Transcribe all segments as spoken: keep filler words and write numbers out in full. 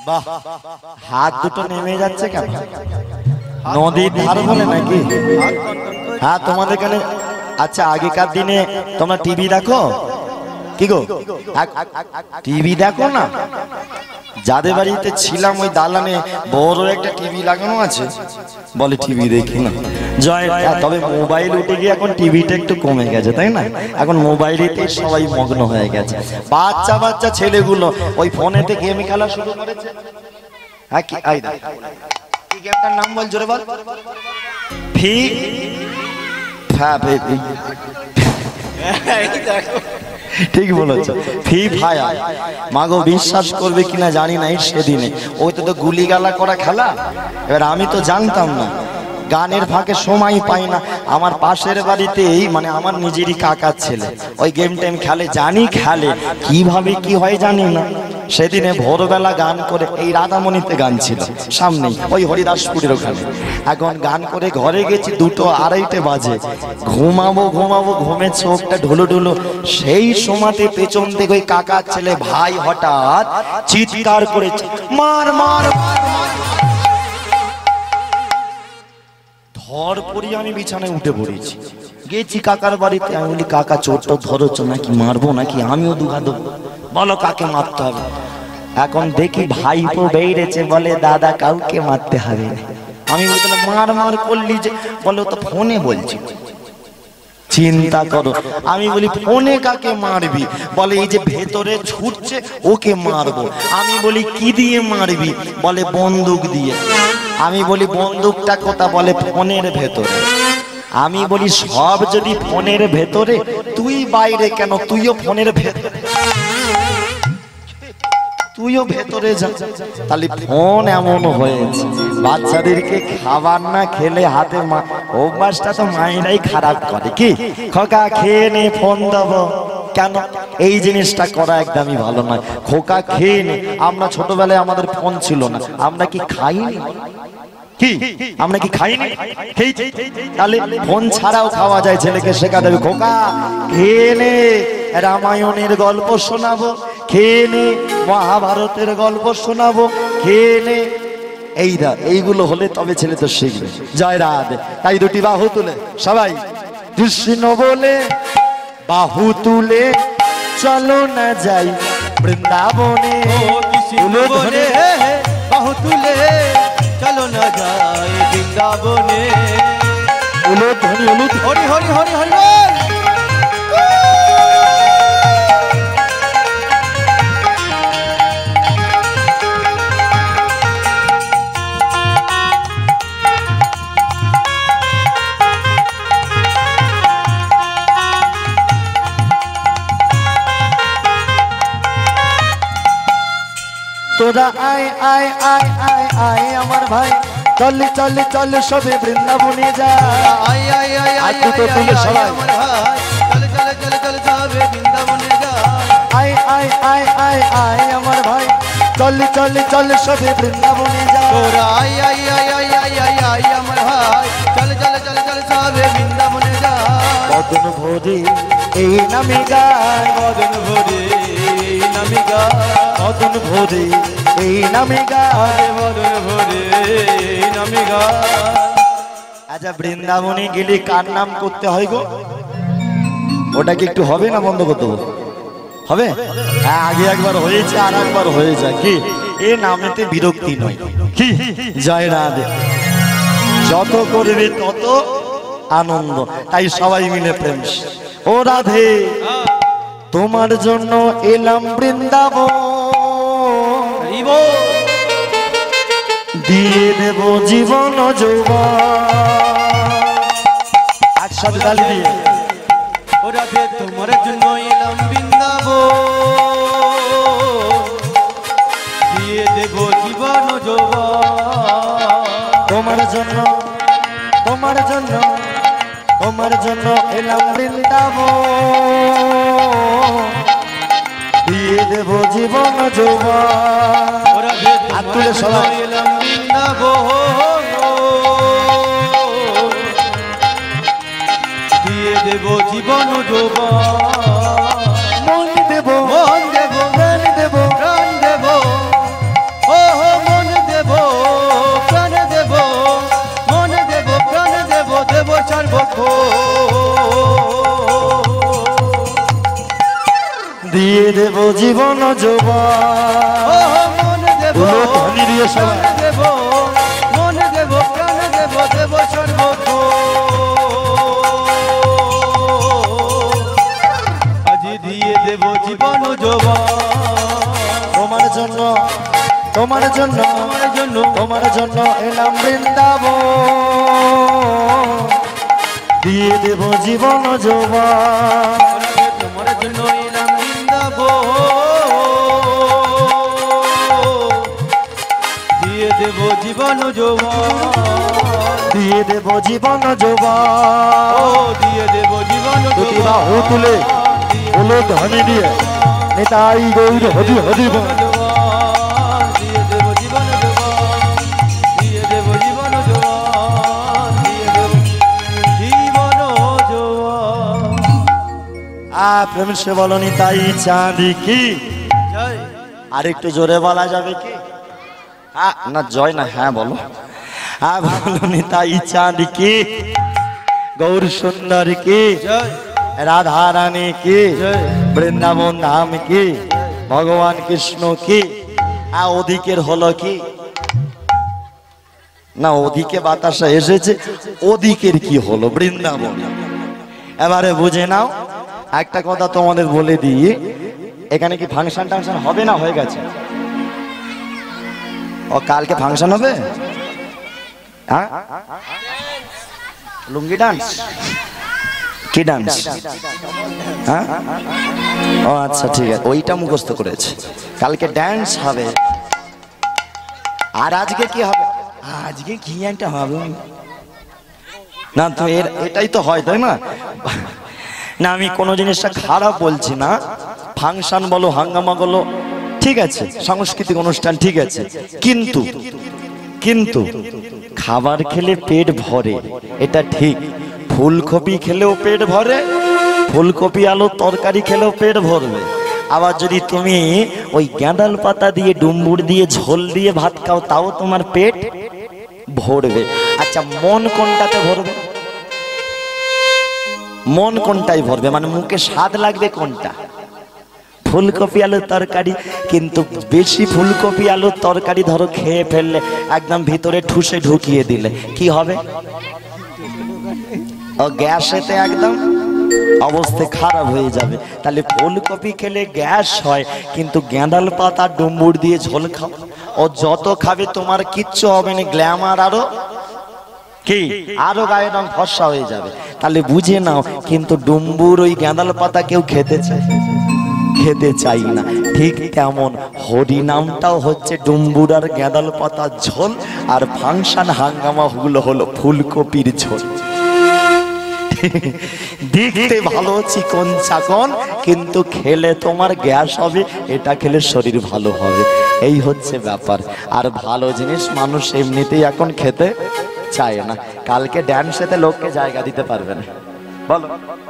বাহ, হাত দুটো নেমে যাচ্ছে কেন? নদীর ধার বলে নাকি? হ্যাঁ, তোমাদের এখানে আচ্ছা আগেকার দিনে তোমরা টিভি দেখো কি গো? টিভি দেখো না? যাদের বাড়িতে ছিলাম ওই দালানে বড় একটা টিভি লাগানো আছে, বলে টিভি দেখি না। জয়, তবে মোবাইল উঠে গিয়ে এখন টিভিটা একটু কমে গেছে, তাই না? এখন মোবাইলেতে সবাই মগ্ন হয়ে গেছে। বাচ্চা বাচ্চা ছেলেগুলো ওই ফোনেতে গেম খেলা শুরু করেছে। হ্যাঁ, কি আই দা কি গেমটার নাম বল জোরে বল। ফি হ্যাঁ বেবি, ঠিক বলেছো, ফ্রি ফায়ার। মাগো বিশ্বাস করবে কিনা জানি না, সেদিনে ওইটা তো গুলি গালা করা খেলা। এবার আমি তো জানতাম না, গানের ফাঁকে সময় পাই না। আমার পাশের বাড়িতেই মানে আমার নিজেরই কাকার ছেলে ওই গেম টেম খেলে, জানি খেলে, কিভাবে কি হয় জানি না। সেদিনে ভোরবেলা গান করে, এই রাধামণিতে গান ছিল সামনেই ওই হরিদাসপুরের ওখানে। এখন গান করে ঘরে গেছি, দুটো আড়াইটে বাজে, ঘুমাবো ঘুমাবো ঘুমে চোখটা ঢুলো ঢুলো। সেই সময়তে পেছন থেকে ওই কাকার ছেলে ভাই হঠাৎ চিৎকার করেছে, মার মার মার মার। ধর পড়ি আমি বিছানায় উঠে পড়েছি, গেছি কাকার বাড়িতে। আমি বলি কাকা চোর তো ধরেছ নাকি, মারবো নাকি? আমিও দুঘা দেবো, বলো কাকে মারতে হবে। এখন দেখি ভাইপো বেরিয়েছে, বলে দাদা কাউকে মারতে হবে না। আমি বললাম মার মার করলি যে, বলে তো ফোনে বলছি। চিন্তা করো, আমি বলি ফোনে কাকে মারবি? বলে এই যে ভেতরে ছুটছে ওকে মারবো। আমি বলি কি দিয়ে মারবি? বলে বন্দুক দিয়ে। আমি বলি বন্দুকটা কোথা? বলে ফোনের ভেতরে। আমি বলি সব যদি ফোনের ভেতরে, তুই বাইরে কেন? তুইও ফোনের ভেতরে, তুইও ভেতরে যা। তাহলে ফোন এমন হয়েছে, বাচ্চাদেরকে খাবার না খেলে হাতে অভ্যাসটা তো মায়েরাই খারাপ করে। কি খোকা খেয়ে নে, ফোন দেবো কেন? এই জিনিসটা করা একদমই ভালো নয়। খোকা খেয়ে নে। আমরা ছোটবেলায় আমাদের ফোন ছিল না, আমরা কি খাইনি? কি আমরা কি খাইনি? খেয়েছি। তাহলে ফোন ছাড়াও খাওয়া যায়, ছেলেকে শেখা দেবে, খোকা খেয়ে নে, রামায়ণের গল্প শোনাবো, খেয়ে নে মহাভারতের গল্প শোনাবো, খেয়ে নে। এই দা এইগুলো হলে তবে ছেলে তো শিখবে। জয় রাধে। তাই দুটি বাহু তুলে সবাই কৃষ্ণ বলে বাহু তুলে চলো না যাই বৃন্দাবনে। বাহু তুলে চলো না যাই বৃন্দাবনে। হরি হরি হরি হরি বল। তোরা আয় আয় আয় আয় আয় আমার ভাই, চল চল চল সবে বৃন্দাবনে যা। আয় আয় আয় আয় দুটো তুলে সবাই আমার ভাই, চল চল চল চল যাবে বৃন্দাবনে যা। আয় আয় আয় আয় আয় আমার ভাই, চল চল চল সবে বৃন্দাবনে যা। তোরা আয় আয় আয় আয় আয় আয় আয় আমার ভাই, চল চল চল চল যাবে বৃন্দাবনে যা। মদন ভোরে এই নামে গায়, মদন ভোরে এই নামে গায়, মদন ভোরে এই নামে গায়, মদন ভোরে এই নামে গায়। আচ্ছা বৃন্দাবনে গেলে কার নাম করতে হয় গো? ওটা কি একটু হবে না বন্ধ করতে হবে? হ্যাঁ, আগে একবার হয়েছে আর একবার হয়ে যায়। কি এ নামেতে বিরক্তি নয়। কি জয় রাধে। যত করবে তত আনন্দ, তাই সবাই মিলে প্রেম। ও রাধে তোমার জন্য এলাম বৃন্দাবন, দিয়ে দেব জীবন যৌবন। একসাথে তালি দিয়ে। ও রাধে তোমার জন্য এলাম বৃন্দাবন, দিয়ে দেব জীবন যৌবন। তোমার জন্য তোমার জন্য তোমার জন্য এলাম বৃন্দাবন, দিয়ে দেব জীবন যৌবন। ও রাধে হাত তুলে সবাই এলাম বৃন্দাবন, দিয়ে দেব জীবন যৌবন। মন দেব মন দেব প্রাণ দেব প্রাণ দেব, ও হো জীবন যৌবন। ও মন দেব উলট ধ্বনি দিয়ে সবাই। প্রাণ দেব মন দেব প্রাণ দেব দেব সর্বক্ষ আজি দিয়ে দেব জীবন যৌবন তোমার জন্য তোমার জন্য আমার জন্য তোমার জন্য এলাম বৃন্দাবন, দিয়ে দেব জীবন যৌবন। তোমার জন্য এলাম বৃন্দাবন, দিয়ে দেব জীবন যৌবন, দিয়ে দেব জীবন ও যৌবন। দিয়ে দেব জীবন দুটি যৌবন, বাহু তুলে হলো ধ্বনি দিয়ে নেতাই গৌর হরি হরি বল। দিয়ে দেব জীবন যৌবন, দিয়ে দেব জীবন যৌবন, দিয়ে দেব জীবন যৌবন। আ প্রেম সে বলনি তাই চাঁদি কি, জয় আর একটু জোরে বলা যাবে কি? আ, না জয় না, হ্যাঁ বলো। আ বলনি তাই চাঁদি কি, গৌর সুন্দর কি, জয় রাধা রানী কি, জয় বৃন্দাবন ধাম কি, ভগবান কৃষ্ণ কি। আ ওদিকের হলো কি না, ওদিকে বাতাসা এসেছে, ওদিকের কি হলো বৃন্দাবন। এবারে বুঝে নাও একটা কথা তোমাদের বলে দিই, এখানে কি ফাংশন টাংশন হবে না হয়ে গেছে? ও কালকে ফাংশন হবে, হ্যাঁ লুঙ্গি ডান্স কি ডান্স, হ্যাঁ ও আচ্ছা ঠিক আছে, ওইটা মুখস্থ করেছে। কালকে ডান্স হবে, আর আজকে কি হবে? আজকে কি একটা হবে না তো, এর এটাই তো হয় তাই না? না আমি কোনো জিনিসটা খারাপ বলছি না, ফাংশন বলো হাঙ্গামা বলো ঠিক আছে, সাংস্কৃতিক অনুষ্ঠান ঠিক আছে, কিন্তু কিন্তু খাবার খেলে পেট ভরে এটা ঠিক, ফুলকপি খেলেও পেট ভরে, ফুলকপি আলুর তরকারি খেলেও পেট ভরবে। আবার যদি তুমি ওই গাঁদাল পাতা দিয়ে ডুম্বুর দিয়ে ঝোল দিয়ে ভাত খাও তাও তোমার পেট ভরবে। আচ্ছা মন কোনটাতে ভরবে? মন কোনটাই ভরবে, মানে মুখে স্বাদ লাগবে কোনটা? ফুলকপি আলুর তরকারি। কিন্তু বেশি ফুলকপি আলুর তরকারি ধরো খেয়ে ফেললে, একদম ভিতরে ঠুসে ঢুকিয়ে দিলে কি হবে? ও গ্যাসেতে একদম অবস্থা খারাপ হয়ে যাবে। তাহলে ফুলকপি খেলে গ্যাস হয়, কিন্তু গেঁদাল পাতা ডুম্বুর দিয়ে ঝোল খাও, ও যত খাবে তোমার কিচ্ছু হবে না, গ্ল্যামার আরো কি আরো গায়ের রং ফর্সা হয়ে যাবে। তাহলে বুঝে নাও, কিন্তু ডুম্বুর ওই গেঁদাল পাতা কেউ খেতে চায় খেতে চাই না। ঠিক তেমন হরি নামটাও হচ্ছে ডুম্বুর আর গেঁদাল পাতা ঝোল, আর ফাংশন হাঙ্গামা গুলো হলো ফুলকপির ঝোল। দেখতে ভালো চিকন চাকন, কিন্তু খেলে তোমার গ্যাস হবে, এটা খেলে শরীর ভালো হবে, এই হচ্ছে ব্যাপার। আর ভালো জিনিস মানুষ এমনিতেই এখন খেতে চায় না। কালকে ড্যান্সেতে লোককে জায়গা দিতে পারবে না, বলো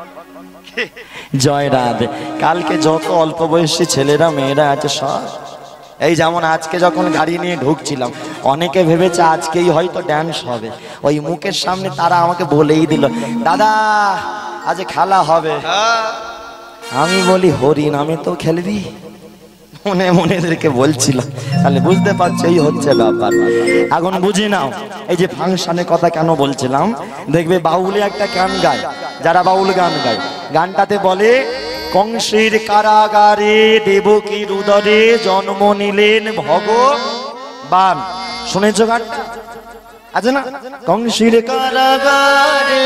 জয় রাধে। কালকে যত অল্প বয়সী ছেলেরা মেয়েরা আছে সব, এই যেমন আজকে যখন গাড়ি নিয়ে ঢুকছিলাম, অনেকে ভেবেছে আজকেই হয়তো ড্যান্স হবে। ওই মুখের সামনে তারা আমাকে বলেই দিল, দাদা আজ খেলা হবে। আমি বলি হরি নামে তো খেলবি, মনে মনে এদেরকে বলছিলাম। তাহলে বুঝতে পারছো এই হচ্ছে ব্যাপার। এখন বুঝে নাও এই যে ফাংশনের কথা কেন বলছিলাম। দেখবে বাউলে একটা গান গায়, যারা বাউল গান গায়, গানটাতে বলে কংসের কারাগারে দেবকীর উদরে জন্ম নিলেন ভগবান। শুনেছো গান আছে না? কংসের কারাগারে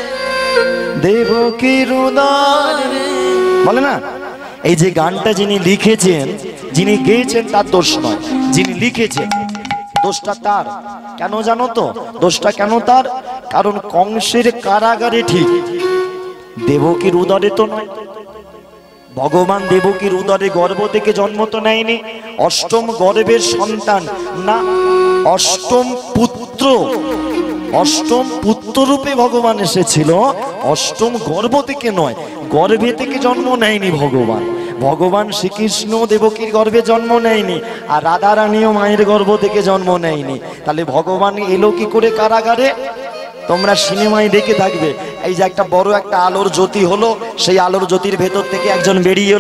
দেবকীর উদরে, বলে না? এই যে গানটা যিনি লিখেছেন, যিনি গেয়েছেন তার দোষ নয়, যিনি লিখেছেন দোষটা তার। কেন জানো তো দোষটা কেন তার? কারণ কংসের কারাগারে ঠিক, দেবকীর উদরে তো নয়। ভগবান দেবকীর উদরে গর্ভ থেকে জন্ম তো নেয়নি, অষ্টম গর্ভের সন্তান না, অষ্টম পুত্র, অষ্টম পুত্র রূপে ভগবান এসেছিল, অষ্টম গর্ভ থেকে নয়, গর্ভে থেকে জন্ম নেয়নি ভগবান। ভগবান শ্রীকৃষ্ণ দেবকীর গর্ভে জন্ম নেয়নি, আর রাধা রানীও মায়ের গর্ভ থেকে জন্ম নেয়নি। তাহলে ভগবান এলো কি করে কারাগারে? তোমরা সিনেমায় দেখে থাকবে, এই যে একটা বড় একটা আলোর জ্যোতি হলো, সেই আলোর জ্যোতির ভেতর থেকে একজন বেরিয়ে এলো,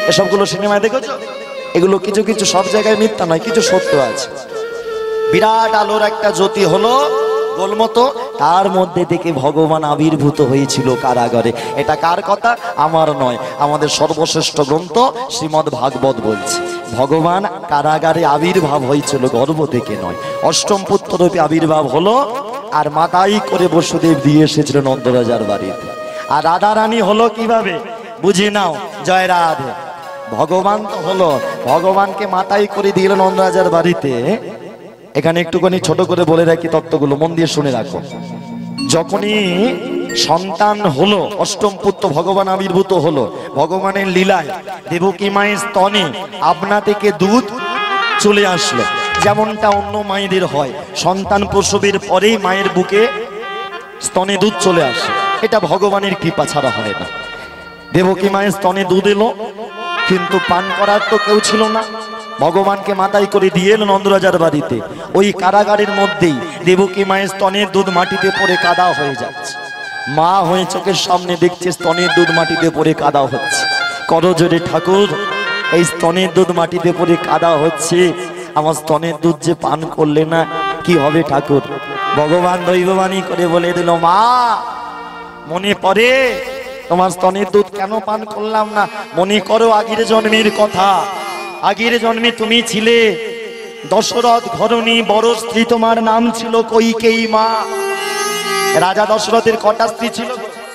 এসবগুলো সিনেমায় দেখেছো? এগুলো কিছু কিছু সব জায়গায় মিথ্যা নয়, কিছু সত্য আছে। বিরাট আলোর একটা জ্যোতি হলো গোলমতো, তার মধ্যে থেকে ভগবান আবির্ভূত হয়েছিল কারাগারে। এটা কার কথা? আমার নয়, আমাদের সর্বশ্রেষ্ঠ গ্রন্থ শ্রীমদ্ ভাগবত বলছে ভগবান কারাগারে আবির্ভাব হয়েছিল, গর্ভ থেকে নয়। অষ্টম পুত্ররূপে আবির্ভাব হলো, আর মাথায় করে বসুদেব দিয়ে এসেছিল নন্দরাজার বাড়িতে। আর রাধা রানী হলো কিভাবে বুঝে নাও, জয় রাধে। ভগবান তো হলো, ভগবানকে মাথায় করে দিল নন্দরাজার বাড়িতে। এখানে একটুখানি ছোট করে বলে রাখি, তত্ত্বগুলো মন দিয়ে শুনে রাখো। যখনই সন্তান হলো, অষ্টম পুত্র ভগবান আবির্ভূত হলো, ভগবানের লীলায় দেবকী মায়ের স্তনে আপনা থেকে দুধ চলে আসলো। যেমনটা অন্য মায়েদের হয়, সন্তান প্রসবের পরেই মায়ের বুকে স্তনে দুধ চলে আসে। এটা ভগবানের কৃপা ছাড়া হয় না। দেবকী মায়ের স্তনে দুধ এলো, কিন্তু পান করার তো কেউ ছিল না। ভগবানকে মাথায় করে দিয়ে এলো নন্দরাজার বাড়িতে। ওই কারাগারের মধ্যেই দেবকী মায়ের স্তনের দুধ মাটিতে পড়ে কাদা হয়ে যাচ্ছে। মা হয়ে চোখের সামনে দেখছে স্তনের দুধ মাটিতে পড়ে কাদা হচ্ছে। করজোরে ঠাকুর, এই স্তনের দুধ মাটিতে পড়ে কাদা হচ্ছে, আমার স্তনের দুধ যে পান করলে না কি হবে ঠাকুর? ভগবান দৈববাণী করে বলে দিল, মা মনে পড়ে তোমার স্তনের দুধ কেন পান করলাম না? মনে করো আগের জন্মের কথা। আগের জন্মে তুমি ছিলে দশরথ ঘরণী, বড় স্ত্রী, তোমার নাম ছিল কইকেয়ী মা। রাজা দশরথের কটা স্ত্রী ছিল?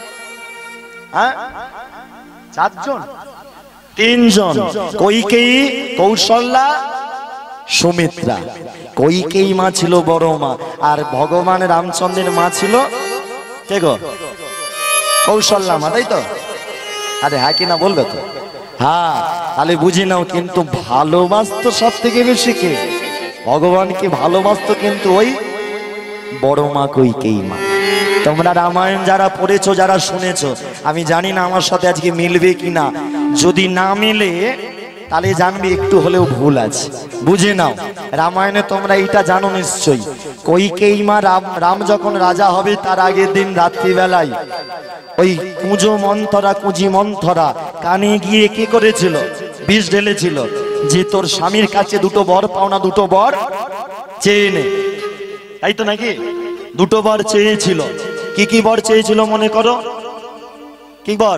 হ্যাঁ, চারজন, তিনজন। কইকেয়ী, কৌশল্যা, সুমিত্রা। কইকেয়ী মা ছিল বড় মা, আর ভগবান রামচন্দ্রের মা ছিল কে গো? কৌশল্যা মা, তাই তো? আরে হ্যাঁ কি না বলবে তো? হ্যাঁ, তাহলে বুঝি নাও। কিন্তু ভালোবাসতো সব থেকে বেশি কে? ভগবানকে ভালোবাসতো কিন্তু ওই বড় মা কইকেয়ী মা। তোমরা রামায়ণ যারা পড়েছো, যারা শুনেছো, আমি জানি না আমার সাথে আজকে মিলবে কিনা। যদি না মিলে তাহলে জানবে একটু হলেও ভুল আছে। বুঝে নাও, রামায়ণে তোমরা এটা জানো নিশ্চয়ই। কইকেয়ী মা রাম রাম যখন রাজা হবে তার আগের দিন রাত্রিবেলায় ওই কুঁজো মন্থরা, কুঁজি মন্থরা কানে গিয়ে কি করেছিল? বিষ ঢেলেছিল যে তোর স্বামীর কাছে দুটো বর পাওনা, দুটো বর চেয়ে নে। তাই তো নাকি? দুটো বর চেয়েছিল। কি কি বর চেয়েছিল মনে করো? কি বর?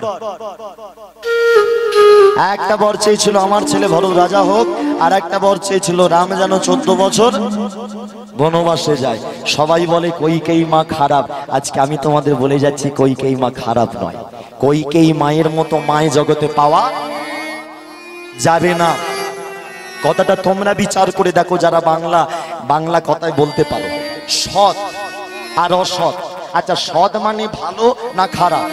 একটা বর চেয়েছিল আমার ছেলে ভরত রাজা হোক, আর একটা বর চেয়েছিল রাম যেন চোদ্দ বছর বনবাসে যায়। সবাই বলে কইকেয়ী মা খারাপ। আজকে আমি তোমাদের বলে যাচ্ছি কইকেয়ী মা খারাপ নয়। কইকেয়ী মায়ের মতো মায়ে জগতে পাওয়া যাবে না। কথাটা তোমরা বিচার করে দেখো, যারা বাংলা বাংলা কথায় বলতে পারো। সৎ আর অসৎ। আচ্ছা, সৎ মানে ভালো না খারাপ?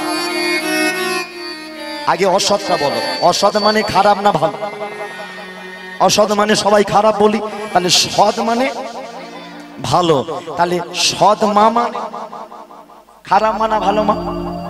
আগে অসৎটা বলো। অসৎ মানে খারাপ না ভালো? অসৎ মানে সবাই খারাপ বলি, তাহলে সৎ মানে ভালো। তাহলে সৎ মা মানে খারাপ মা না ভালো মা?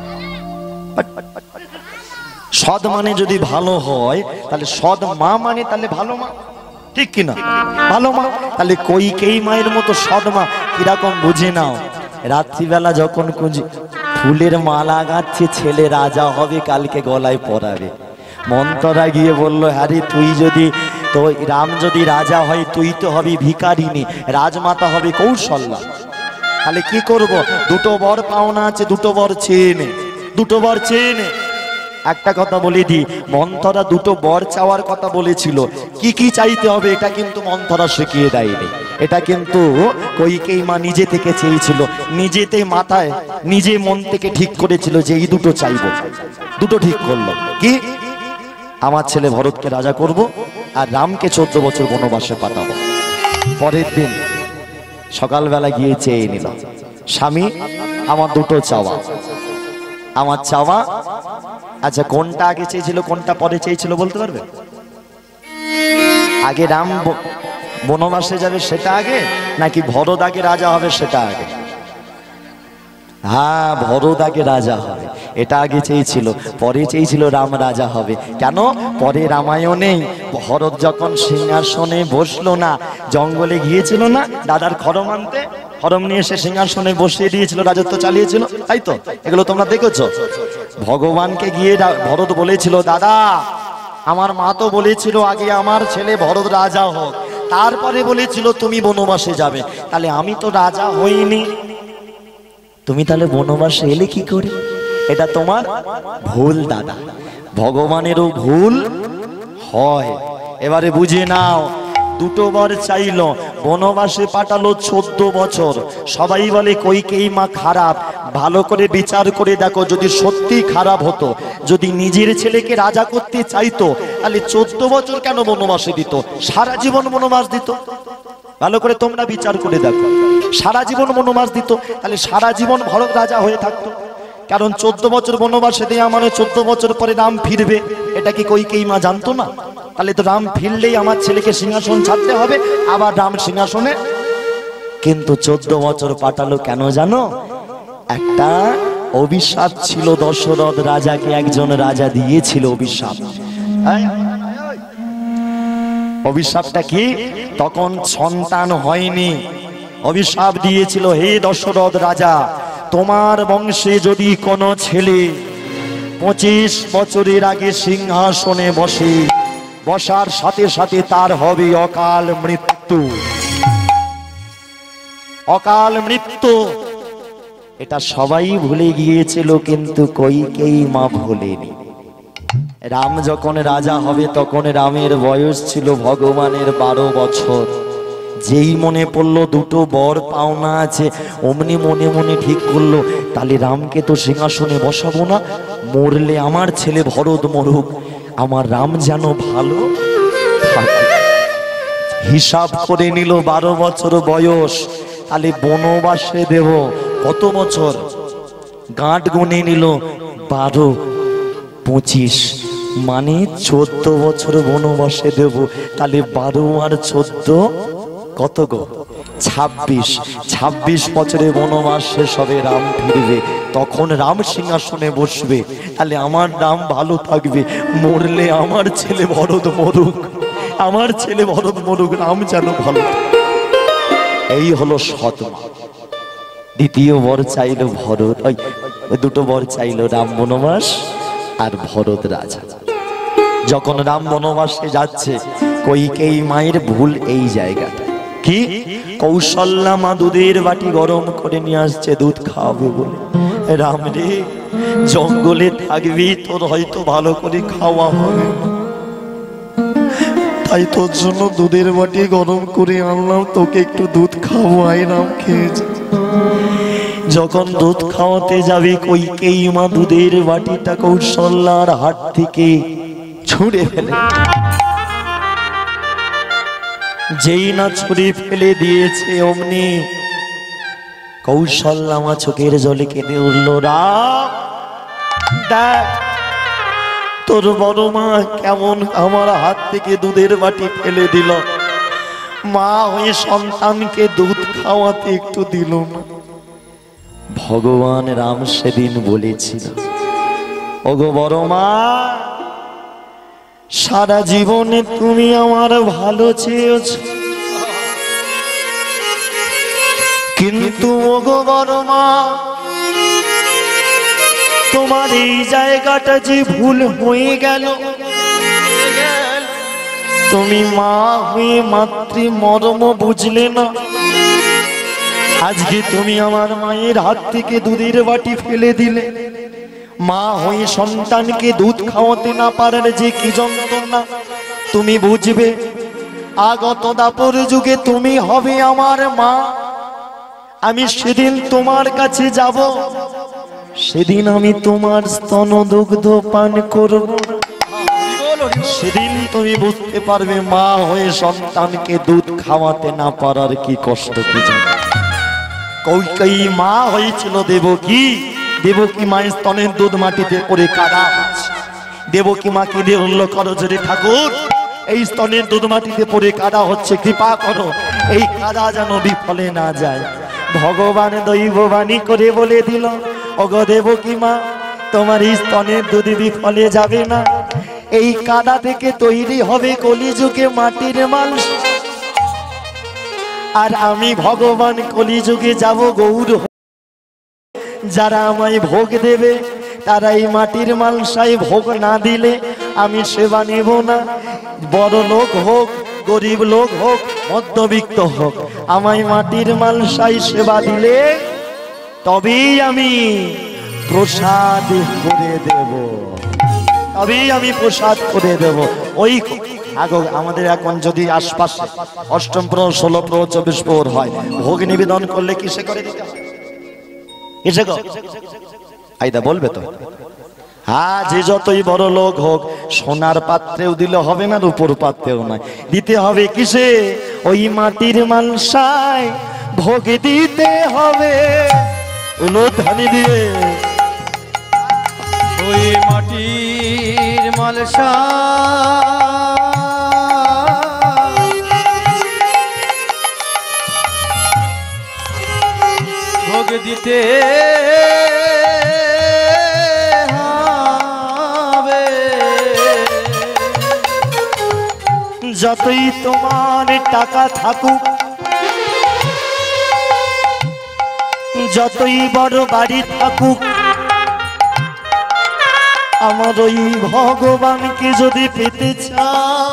সৎ মানে যদি ভালো হয় তাহলে সৎ মা মানে তাহলে ভালো মা, ঠিক কিনা? ভালো মা। তাহলে কইকেয়ী মায়ের মতো সৎ মা কিরকম বুঝে নাও। রাত্রিবেলা যখন কুঁজি ফুলের মালা গাচ্ছে, ছেলে রাজা হবে, কালকে গলায় পরাবে। মন্থরা গিয়ে বলল, হ্যারি তুই যদি, তো রাম যদি রাজা হয় তুই তো হবি ভিখারিনী, রাজমাতা হবে কৌশল্যা। তাহলে কি করব? দুটো বর পাওনা আছে, দুটো বর চেয়ে নে, দুটো বর চেয়ে নে। একটা কথা বলে দি, মন্থরা দুটো বর চাওয়ার কথা বলেছিল। কি কি চাইতে হবে এটা কিন্তু মন্থরা শিখিয়ে দেয়নি। এটা কিন্তু কইকেয়ী মা নিজে থেকে চেয়েছিল, নিজেতে মাথায় নিজে মন থেকে ঠিক করেছিল যে এই দুটো চাইবো। দুটো ঠিক করলো কি? আমার ছেলে ভরতকে রাজা করব, আর রামকে চোদ্দ বছর বনবাসে পাঠাবো। পরের দিন সকালবেলা গিয়ে চেয়ে নিল, স্বামী আমার দুটো চাওয়া, আমার চাওয়া। আচ্ছা, কোনটা আগে চেয়েছিল কোনটা পরে চেয়েছিল বলতে পারবে? আগে রাম বনবাসে যাবে সেটা আগে, নাকি ভরত আগে রাজা হবে সেটা আগে? হ্যাঁ, ভরত আগে রাজা হবে এটা আগে চেয়েছিল, পরে চেয়েছিল রাম রাজা হবে। কেন? পরে রামায়ণে ভরত যখন সিংহাসনে বসলো না, জঙ্গলে গিয়েছিল না দাদার খড়ম আনতে, খড়ম নিয়ে এসে সিংহাসনে বসিয়ে দিয়েছিল, রাজত্ব চালিয়েছিল, তাই তো? এগুলো তোমরা দেখেছো। ভগবানকে গিয়ে ভরত বলেছিল, দাদা আমার মা তো বলেছিল আগে আমার ছেলে ভরত রাজা হোক, তারপরে বলেছিল তুমি বনবাসে যাবে। তাহলে আমি তো রাজা হইনি, তুমি তাহলে বনবাসে এলে কি করে? এটা তোমার ভুল দাদা, ভগবানেরও ভুল হয়। এবারে বুঝে নাও, দুটো বর চাইলো, বনবাসে পাঠালো চোদ্দ বছর। সবাই বলে কইকেয়ী মা খারাপ, ভালো করে বিচার করে দেখো, যদি সত্যি খারাপ হতো, যদি নিজের ছেলেকে রাজা করতে চাইতো, তাহলে চোদ্দ বছর কেন বনবাসে দিত? সারা জীবন বনবাস দিত। ভালো করে তোমরা বিচার করে দেখো, সারা জীবন বনবাস দিত, তাহলে সারা জীবন ভরত রাজা হয়ে থাকতো। কারণ চোদ্দ বছর বনবাসে দেয়া মানে চোদ্দ বছর পরে রাম ফিরবে, এটা কি কইকেয়ী মা জানতো না? তাহলে তো রাম ফিরলেই আমার ছেলেকে সিংহাসন ছাড়তে হবে, আবার রাম সিংহাসনে। কিন্তু চোদ্দ বছর পাঠালো কেন জানো? একটা অভিশাপ ছিল, দশরথ রাজাকে একজন রাজা দিয়েছিল অভিশাপ। অভিশাপটা কি? তখন সন্তান হয়নি, অভিশাপ দিয়েছিল, হে দশরথ রাজা, তোমার বংশে যদি কোনো ছেলে পঁচিশ বছরের আগে সিংহাসনে বসে, বসার সাথে সাথে তার হবে অকাল মৃত্যু। অকাল মৃত্যু এটা সবাই ভুলে গিয়েছিল, কিন্তু কইকেয়ী মা ভোলেনি। রাম যখন রাজা হবে তখন রামের বয়স ছিল ভগবানের বারো বছর। যেই মনে পড়লো দুটো বর পাওনা আছে, অমনি মনে মনে ঠিক করলো, তাহলে রামকে তো সিংহাসনে বসাবো না, মরলে আমার ছেলে ভরত মরুক, আমার রাম যেন ভালো থাকে। হিসাব করে নিল বারো বছর বয়স, তাহলে বনবাসে দেব কত বছর? গাঁট গুনে নিল, বারো পঁচিশ মানে চোদ্দ বছর বনবাসে দেব। তাহলে বারো আর চোদ্দ কত গো? ছাব্বিশ। ছাব্বিশ বছরে বনবাস শেষ হবে, রাম ফিরবে, তখন রাম সিংহাসনে বসবে। তাহলে আমার রাম ভালো থাকবে, মরলে আমার ছেলে ভরত মরুক, আমার ছেলে ভরত মরুক, রাম যেন ভালো। এই হলো সৎমা। দ্বিতীয় বর চাইলো ভরত, ওই দুটো বর চাইলো, রাম বনবাস আর ভরত রাজা। যখন রাম বনবাসে যাচ্ছে, কইকেয়ী মায়ের ভুল এই জায়গাটা কি? কৌশল্যা মা দুধের বাটি গরম করে নিয়ে আসছে দুধ খাওয়াবে বলে। রাম রে, জঙ্গলে থাকবি, তোর হয়তো ভালো করে খাওয়া হবে, তাই তোর জন্য দুধের বাটি গরম করে আনলাম, তোকে একটু দুধ খাওয়াই। রাম খেয়েছে। যখন দুধ খাওয়াতে যাবে, কইকেয়ী মা দুধের বাটিটা কৌশল্যার হাত থেকে ছুঁড়ে ফেলে। যেই না ছুঁড়ে ফেলে দিয়েছে, অমনি কৌশল্যা মা চোখের জলে কেঁদে উঠল, রাম দেখ তোর বড় মা কেমন আমার হাত থেকে দুধের বাটি ফেলে দিল, মা হয়ে সন্তানকে দুধ খাওয়াতে একটু দিল না। ভগবান রাম সেদিন বলেছিল, ওগো বড় মা, সারা জীবনে তুমি আমার ভালো চেয়েছ, কিন্তু ওগো বড় মা, তোমার এই জায়গাটা যে ভুল হয়ে গেল। তুমি মা হয়ে মাতৃ মর্ম বুঝলে না। আজকে তুমি আমার মায়ের হাত থেকে দুধের বাটি ফেলে দিলে। মা হয়ে সন্তানকে দুধ খাওয়াতে না পারার যে কি যন্ত্রণা তুমি বুঝবে। আগত দাপর যুগে তুমি হবে আমার মা। আমি সেদিন তোমার কাছে যাব, সেদিন আমি তোমার স্তন দুগ্ধ পান করব। সেদিন তুমি বুঝতে পারবে মা হয়ে সন্তানকে দুধ খাওয়াতে না পারার কি কষ্ট কি জানো। কইকেয়ী মা হয়েছিল দেবকী। দেবকী মায়ের স্তনের দুধ মাটিতে করে কাদা হচ্ছে। দেবকী মাকে দিয়ে উল্ল করো জোরে, ঠাকুর এই স্তনের দুধ মাটিতে পড়ে কাদা হচ্ছে, কৃপা করো এই কাদা যেন বিফলে না যায়। ভগবান দৈববাণী করে বলে দিল, ওগো দেবকী মা, তোমার এই স্তনের দুধ বিফলে যাবে না। এই কাদা থেকে তৈরি হবে কলিযুগে মাটির মানুষ। আর আমি ভগবান কলিযুগে যাব গৌর। যারা আমায় ভোগ দেবে তারা এই মাটির মালসায় ভোগ না দিলে আমি সেবা নেব না। বড় লোক হোক, গরিব লোক হোক, মধ্যবিত্ত হোক, আমায় মাটির মালসায় সেবা দিলে তবেই আমি প্রসাদ করে দেব, তবেই আমি প্রসাদ করে দেব। ওই আগো আমাদের এখন যদি আশপাশে অষ্টম প্রহর, ষোলো প্রহর, চব্বিশ প্রহর হয়, ভোগ নিবেদন করলে কিসে করে দিতে হয়? কিসে গো? আইদা বলবে তো। হ্যাঁ, যে যতই বড় লোক হোক, সোনার পাত্রেও দিলে হবে না, রূপোর পাত্রেও নয়, দিতে হবে কিসে? ওই মাটির মালসায় ভোগ দিতে হবে। উলুধ্বনি দিয়ে ওই মাটির মালসা ভোগ দিতে হবে। যতই তোমার টাকা থাকুক, যতই বড় বাড়ি থাকুক, আমার ওই ভগবানকে যদি পেতে চাও,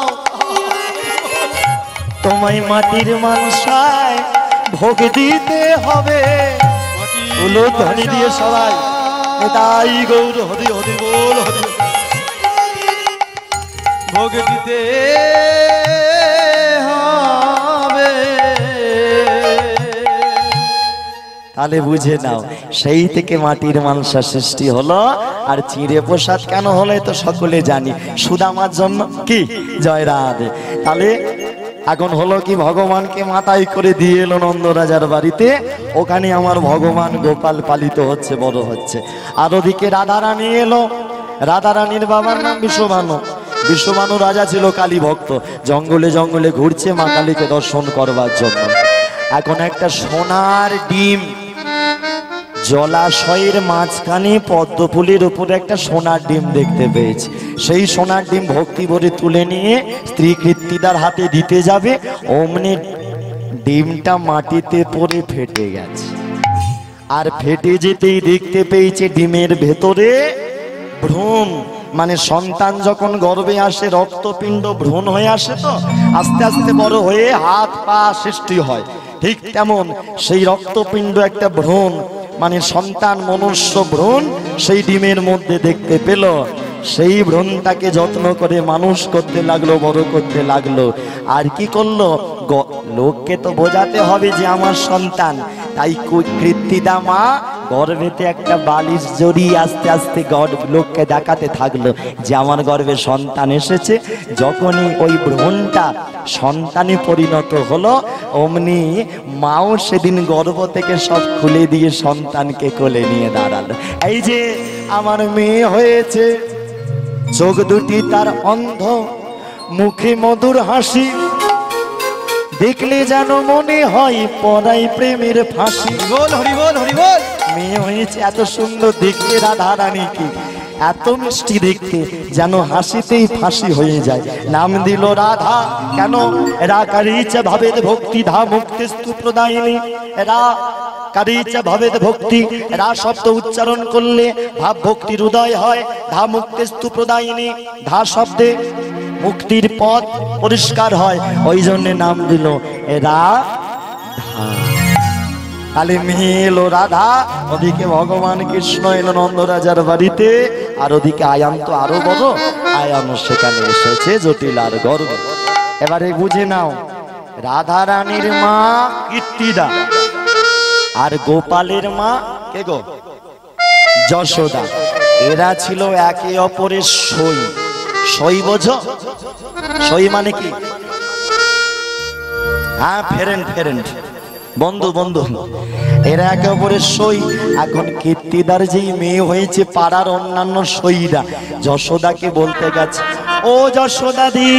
তোমায় মাটির মালসায় ভোগ দিতে হবে। উলুধ্বনি দিয়ে সবাই তাই গৌর হরি হরি বল, হরি ভোগ দিতে হবে। তাহলে বুঝে নাও, সেই থেকে মাটির মালসা সৃষ্টি হলো। আর চিঁড়ে প্রসাদ কেন হলো তো সকলে জানি, সুদামার জন্য। কি জয় রাধে। তাহলে এখন হলো কি, ভগবানকে মাথায় করে দিয়ে এলো নন্দরাজার বাড়িতে, ওখানে আমার ভগবান গোপাল পালিত হচ্ছে, বড় হচ্ছে। আর ওদিকে রাধারানী এলো। রাধারানীর বাবার নাম বিশ্বভানু। বিশ্বভানু রাজা ছিল কালী ভক্ত, জঙ্গলে জঙ্গলে ঘুরছে মা কালীকে দর্শন করবার জন্য। এখন একটা সোনার ডিম জলাশয়ের মাঝখানে পদ্ম ফুলের উপরে একটা সোনার ডিম দেখতে পেয়েছে। সেই সোনার ডিম ভক্তি ভরে তুলে নিয়ে স্ত্রী কৃত্তিদার হাতে দিতে যাবে, অমনি ডিমটা মাটিতে পড়ে ফেটে গেছে। আর ফেটে যেতেই দেখতে পেয়েছে ডিমের ভেতরে ভ্রূণ, মানে সন্তান যখন গর্ভে আসে রক্তপিণ্ড ভ্রূণ হয়ে আসে, তো আস্তে আস্তে বড় হয়ে হাত পা সৃষ্টি হয়, ঠিক তেমন সেই রক্তপিণ্ড একটা ভ্রূণ, মানে সন্তান মনুষ্য ভ্রূণ সেই ডিমের মধ্যে দেখতে পেল। সেই ভ্রূণটাকে যত্ন করে মানুষ করতে লাগলো, বড় করতে লাগলো। আর কি করলো, লোককে তো বোঝাতে হবে যে আমার সন্তান, তাই কৃত্তিদা মা গর্ভেতে একটা বালিশ জড়িয়ে আস্তে আস্তে লোককে দেখাতে থাকলো যে আমার গর্ভে সন্তান এসেছে। যখনই ওই ভ্রূণটা সন্তানে পরিণত হলো, অমনি মাও সেদিন গর্ভ থেকে সব খুলে দিয়ে সন্তানকে কোলে নিয়ে দাঁড়ালো। এই যে আমার মেয়ে হয়েছে, চোখ দুটি তার অন্ধ, মুখে মধুর হাসি, দেখলে যেন মনে হয় পরাই প্রেমের ফাঁসি। বল হরি বল, হরি বল। মেয়ে হয়েছে এত সুন্দর দেখতে, রাধা রানীকে এত মিষ্টি দেখতে, যেন হাসিতেই ফাঁসি হয়ে যায়। নাম দিল রাধা, কেন? রা কারিচ ভাবেদ ভক্তি ধা মুক্তিস্তু প্রদায়িনী। রা কারিচ ভাবেদ ভক্তি, রা শব্দ উচ্চারণ করলে ভাব ভক্তির উদয় হয়। ধা মুক্তিস্তু প্রদায়িনী, ধা শব্দে মুক্তির পথ পরিষ্কার হয়, ওই জন্য নাম দিল রাধা। তাহলে মেয়ে এলো রাধা, ওদিকে ভগবান কৃষ্ণ এলো নন্দরাজার বাড়িতে, আর ওদিকে আয়ান তো আরো বড়, আয়ান সেখানে এসেছে জটিল আর গর্ব। এবারে বুঝে নাও, রাধা রানীর মা কীর্তিদা, আর গোপালের মা কে গো? যশোদা। এরা ছিল একে অপরের সই। সই বোঝো? সই মানে কি? হ্যাঁ, ফ্রেন্ড ফ্রেন্ড, বন্ধু বন্ধু। এরা একে অপরের সই। এখন কীর্তিদার যেই মেয়ে হয়েছে, পাড়ার অন্যান্য সইরা যশোদাকে বলতে গেছে, ও যশোদাদি,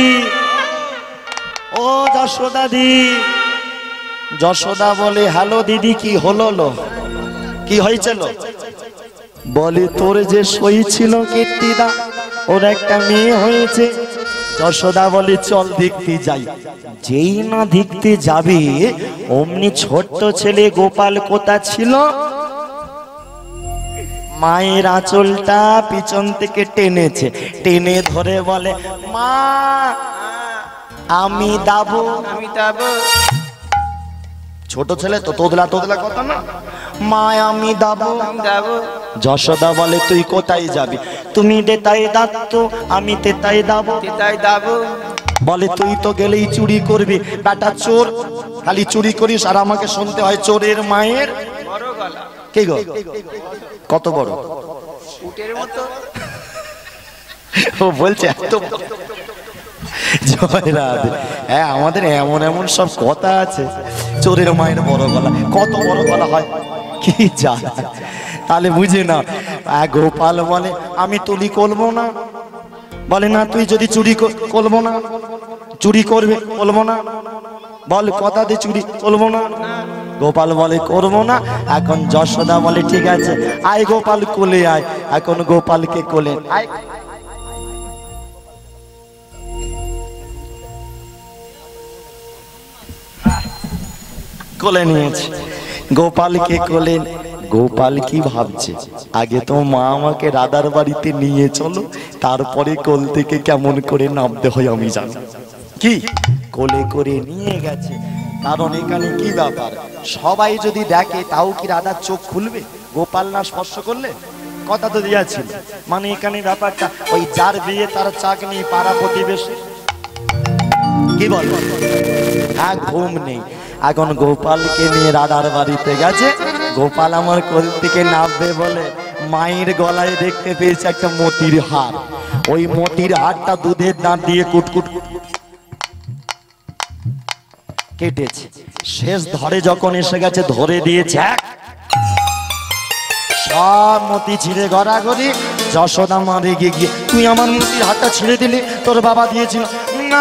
ও যশোদাদি। যশোদা বলে, হ্যালো দিদি, কি হলো লো? কি হয়েছিল? বলে, তোর যে সই ছিল কীর্তিদা, ওর একটা মেয়ে হয়েছে। যশোদা বলে, চল দেখতে যাই। যেই না দেখতে যাবে, অমনি ছোট্ট ছেলে গোপাল কোথা ছিল, মায়ের আঁচলটা পিছন থেকে টেনেছে, টেনে ধরে বলে মা আমি দাবো। আমি যাবো। ছোট ছেলে তো তোদলা তোদলা কথা না, মা আমি দাবো। আমি যাবো। যশোদা বলে তুই কোথায় যাবি? তুমি দেতাই দাঁত, আমি তেতাই দাবো। তাই যাবো। বলে তুই তো গেলেই চুরি করবি, বেটা চোর, খালি চুরি করিস আর আমাকে শুনতে হয় চোরের মায়ের বড় গলা। কি গো কত বড়? উটের মতো। ও বলছে এত বড়। জয় রাধে। হ্যাঁ আমাদের এমন এমন সব কথা আছে, চোরের মায়ের বড় গলা, কত বড় গলা হয় কি জানা। তাহলে বুঝে না, গোপাল বলে আমি তুলি করবো না। বলে না তুই যদি চুরি করবো না, চুরি করবে করবো না, বল কথা দিয়ে চুরি করবো না। গোপাল বলে করবো না। এখন যশোদা বলে ঠিক আছে আয় গোপাল কোলে আয়। এখন গোপালকে কোলে আয়, কোলে নিয়েছে, গোপালকে কোলে। গোপাল কি ভাবছে, আগে তো মা আমাকে রাধার বাড়িতে নিয়ে চলো, তারপরে কোল থেকে কেমন করে নামতে হয় আমি জানি। কি কোলে করে নিয়ে গেছে, কারণ এখানে কি ব্যাপার, সবাই যদি দেখে তাও কি রাধার চোখ খুলবে গোপাল না স্পর্শ করলে? কথা তো দিয়েছিল, মানে এখানে ব্যাপারটা ওই যার বিয়ে তার চাকনি, পাড়া প্রতিবেশী কি বল, হ্যাঁ ঘুম নেই। এখন গোপালকে নিয়ে রাধার বাড়িতে গেছে, গোপাল আমার কোল থেকে নামবে বলে মায়ের গলায় দেখতে পেয়েছে একটা মতির হার। ওই মতির হারটা দুধের দাঁত দিয়ে কুটকুট কেটেছে, শেষ ধরে যখন এসে গেছে ধরে দিয়েছে, সব মতি ছিঁড়ে গড়াগড়ি। যশোদা মা রেগে গিয়ে তুই আমার মতির হাতটা ছিঁড়ে দিলি, তোর বাবা দিয়েছিল না,